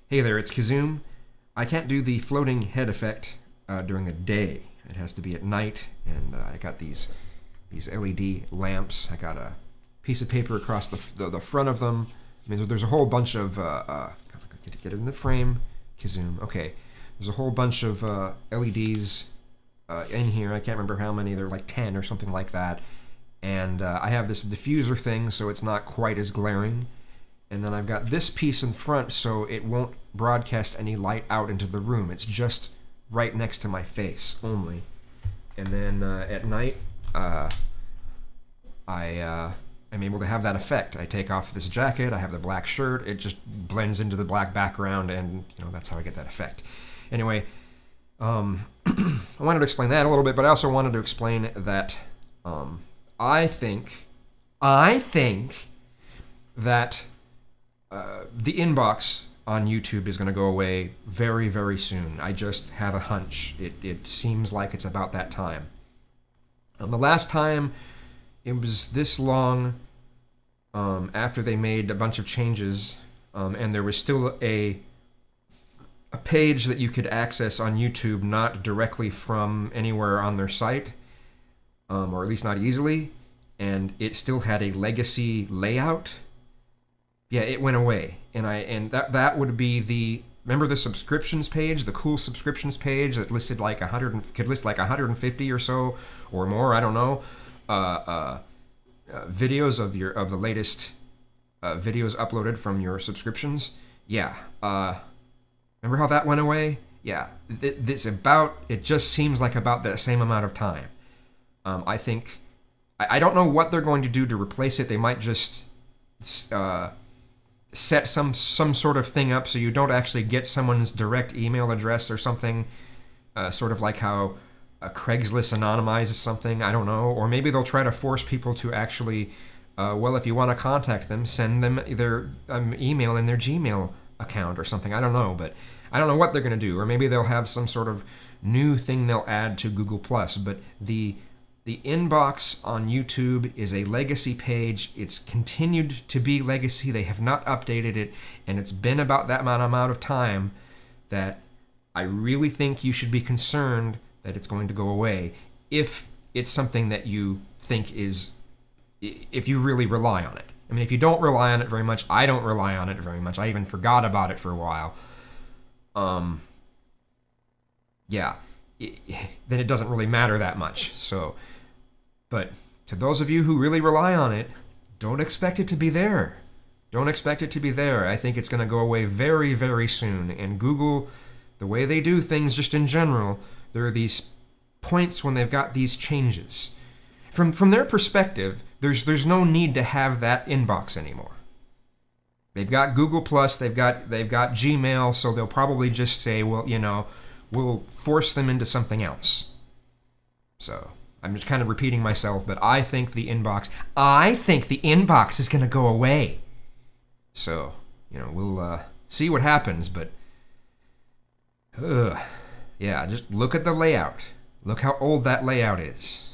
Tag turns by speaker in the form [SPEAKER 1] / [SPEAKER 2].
[SPEAKER 1] Hey there, it's Kazoom. I can't do the floating head effect during the day. It has to be at night, and I got these LED lamps. I got a piece of paper across the front of them. I mean, there's a whole bunch of get it in the frame. Kazoom. Okay, there's a whole bunch of LEDs in here. I can't remember how many. They're like 10 or something like that. And I have this diffuser thing, so it's not quite as glaring. And then I've got this piece in front, so it won't broadcast any light out into the room. It's just right next to my face only. And then at night, I am able to have that effect. I take off this jacket, I have the black shirt, it just blends into the black background, and that's how I get that effect. Anyway, I wanted to explain that a little bit, but I also wanted to explain that I think that the inbox on YouTube is going to go away very, very soon. I just have a hunch. It seems like it's about that time. The last time it was this long after they made a bunch of changes, and there was still a page that you could access on YouTube, not directly from anywhere on their site, or at least not easily, and it still had a legacy layout. Yeah, it went away, and that would be the, remember the subscriptions page, the cool subscriptions page that listed like 100, could list like 150 or so or more, I don't know, videos of the latest videos uploaded from your subscriptions. Yeah, remember how that went away? Yeah, it just seems like about that same amount of time. I think I don't know what they're going to do to replace it. They might just set some sort of thing up so you don't actually get someone's direct email address or something, sort of like how Craigslist anonymizes something, I don't know. Or maybe they'll try to force people to actually, well, if you want to contact them, send them their email in their Gmail account or something, I don't know. But I don't know what they're going to do. Or maybe they'll have some sort of new thing they'll add to Google+. But the inbox on YouTube is a legacy page. It's continued to be legacy. They have not updated it, and it's been about that amount of time that I really think you should be concerned that it's going to go away if it's something that you think is, if you really rely on it. I mean, if you don't rely on it very much, I don't rely on it very much. I even forgot about it for a while. Yeah, then it doesn't really matter that much. So, but to those of you who really rely on it, don't expect it to be there. Don't expect it to be there. I think it's going to go away very, very soon. And Google, the way they do things just in general, there are these points when they've got these changes. From their perspective, there's no need to have that inbox anymore. They've got Google+, they've got Gmail, so they'll probably just say, well, we'll force them into something else. So I'm just kind of repeating myself, but I think the inbox is going to go away. So, we'll see what happens, but yeah, just look at the layout. Look how old that layout is.